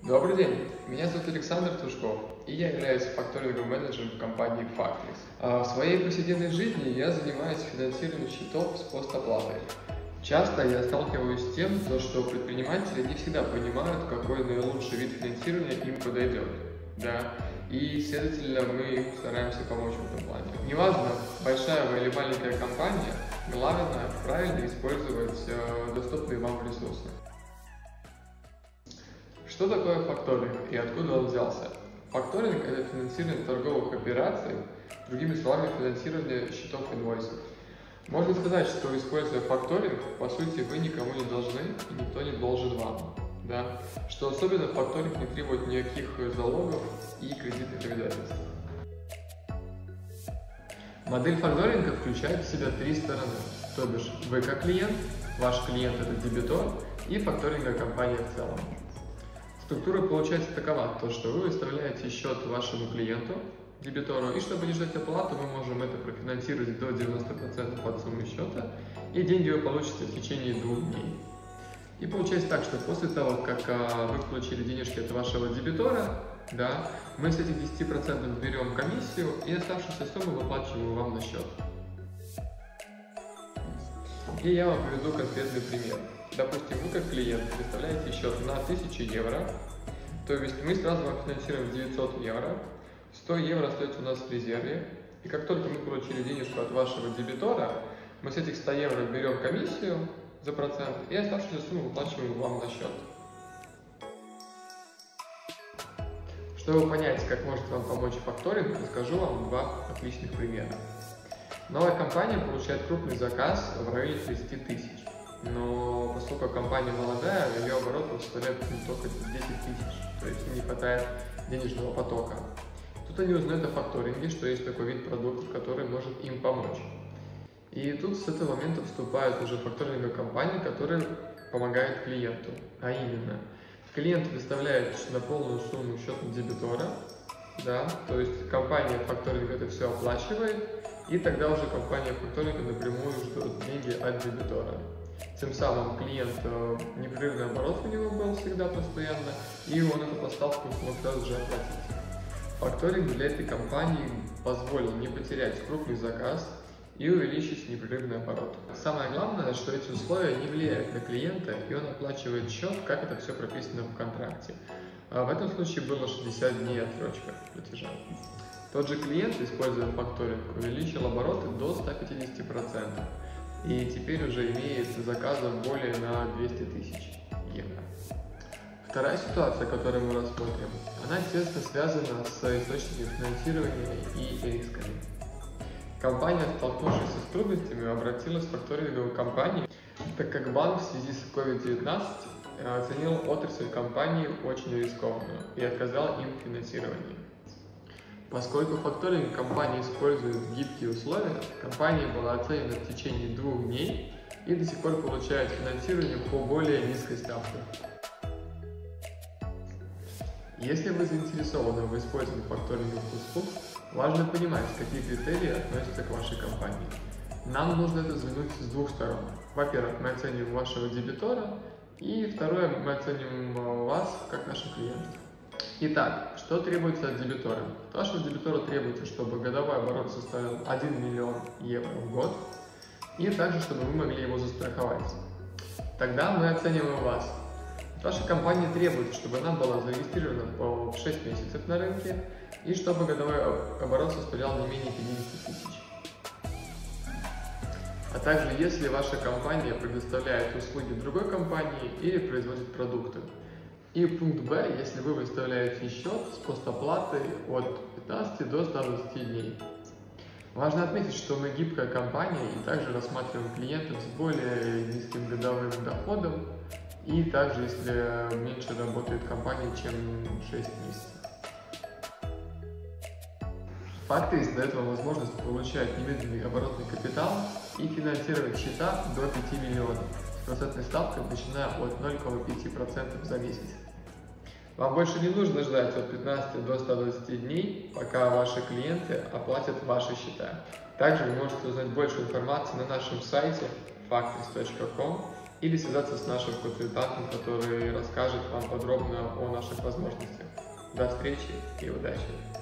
Добрый день, меня зовут Александр Тушков, и я являюсь факторинговым менеджером в компании Factories. В своей повседневной жизни я занимаюсь финансированием счетов с постоплатой. Часто я сталкиваюсь с тем, что предприниматели не всегда понимают, какой наилучший вид финансирования им подойдет. Да? И, следовательно, мы им стараемся помочь в этом плане. Неважно, большая вы или маленькая компания, главное правильно использовать доступные вам ресурсы. Что такое факторинг и откуда он взялся? Факторинг – это финансирование торговых операций, другими словами, финансирование счетов инвойсов. Можно сказать, что, используя факторинг, по сути, вы никому не должны и никто не должен вам. Да? Что особенно факторинг не требует никаких залогов и кредитных обязательств. Модель факторинга включает в себя три стороны, то бишь вы как клиент, ваш клиент – это дебитор и факторинговая компания в целом. Структура получается такова, что вы выставляете счет вашему клиенту, дебитору, и чтобы не ждать оплату, мы можем это профинансировать до 90% от суммы счета, и деньги вы получите в течение 2 дней. И получается так, что после того, как вы получили денежки от вашего дебитора, да, мы с этих 10% берем комиссию и оставшуюся сумму выплачиваем вам на счет. И я вам приведу конкретный пример. Допустим, вы как клиент выставляете счет на 1000 евро, то есть мы сразу вам финансируем 900 евро, 100 евро остается у нас в резерве, и как только мы получили денежку от вашего дебитора, мы с этих 100 евро берем комиссию за процент и оставшуюся сумму выплачиваем вам на счет. Чтобы понять, как может вам помочь факторинг, расскажу вам 2 отличных примера. Новая компания получает крупный заказ в районе 30 тысяч. Но поскольку компания молодая, ее обороты составляют только 10 тысяч, то есть им не хватает денежного потока. Тут они узнают о факторинге, что есть такой вид продуктов, который может им помочь. И тут с этого момента вступает уже факторинговая компания, которая помогает клиенту. А именно, клиент выставляет на полную сумму счет дебитора, да, то есть компания факторинга это все оплачивает, и тогда уже компания факторинга напрямую ждет деньги от дебитора. Тем самым клиент, непрерывный оборот у него был всегда постоянно, и он эту поставку смог сразу же оплатить. Факторинг для этой компании позволил не потерять крупный заказ и увеличить непрерывный оборот. Самое главное, что эти условия не влияют на клиента, и он оплачивает счет, как это все прописано в контракте. В этом случае было 60 дней отсрочка платежа. Тот же клиент, используя факторинг, увеличил обороты до 150%. И теперь уже имеет заказов более на 200 тысяч евро. Вторая ситуация, которую мы рассмотрим, она тесно связана с источниками финансирования и рисками. Компания, столкнувшись с трудностями, обратилась в факторинговую компанию, так как банк в связи с COVID-19 оценил отрасль компании очень рискованную и отказал им в финансировании. Поскольку факторинг компании использует гибкие условия, компания была оценена в течение 2 дней и до сих пор получает финансирование по более низкой ставке. Если вы заинтересованы в использовании факторинговых услуг, важно понимать, какие критерии относятся к вашей компании. Нам нужно это взглянуть с 2 сторон. Во-первых, мы оценим вашего дебитора, и второе, мы оценим вас как наших клиентов. Итак, что требуется от дебитора? От вашего дебитора требуется, чтобы годовой оборот составил 1 миллион евро в год, и также, чтобы вы могли его застраховать. Тогда мы оцениваем вас. От вашей компании требуется, чтобы она была зарегистрирована по 6 месяцев на рынке, и чтобы годовой оборот составлял не менее 50 тысяч. А также, если ваша компания предоставляет услуги другой компании или производит продукты. И пункт Б, если вы выставляете счет с постоплатой от 15 до 120 дней. Важно отметить, что мы гибкая компания и также рассматриваем клиентов с более низким годовым доходом и также, если меньше работает компания, чем 6 месяцев. Factories дает вам возможность получать немедленный оборотный капитал и финансировать счета до 5 миллионов. Процентной ставкой, начиная от 0,5% за месяц. Вам больше не нужно ждать от 15 до 120 дней, пока ваши клиенты оплатят ваши счета. Также вы можете узнать больше информации на нашем сайте factories.com или связаться с нашим консультантом, который расскажет вам подробно о наших возможностях. До встречи и удачи!